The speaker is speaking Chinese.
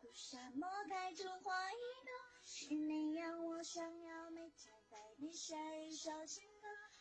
沙漠开出花一朵，是你让我想要每天带你写一首情歌。